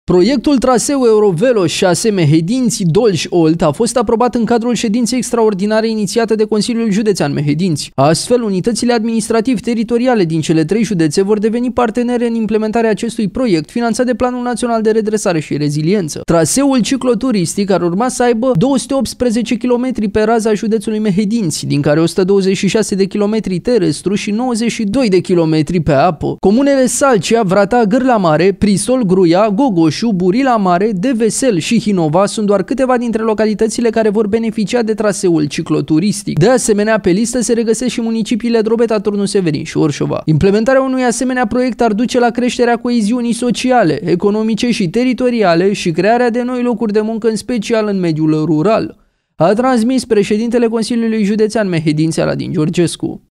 Proiectul traseu Eurovelo 6 Mehedinți-Dolj-Olt a fost aprobat în cadrul ședinței extraordinare inițiată de Consiliul Județean Mehedinți. Astfel, unitățile administrativ-teritoriale din cele 3 județe vor deveni partenere în implementarea acestui proiect finanțat de Planul Național de Redresare și Reziliență. Traseul cicloturistic ar urma să aibă 218 km pe raza județului Mehedinți, din care 126 de km terestru și 92 de km pe apă. Comunele Salcea, Vrata, Gârla Mare, Prisol, Gruia, Gogoș, Burila Mare, Devesel și Hinova sunt doar câteva dintre localitățile care vor beneficia de traseul cicloturistic. De asemenea, pe listă se regăsesc și municipiile Drobeta, Turnul Severin și Orșova. Implementarea unui asemenea proiect ar duce la creșterea coeziunii sociale, economice și teritoriale și crearea de noi locuri de muncă, în special în mediul rural, a transmis președintele Consiliului Județean Mehedinți, Aladin Georgescu.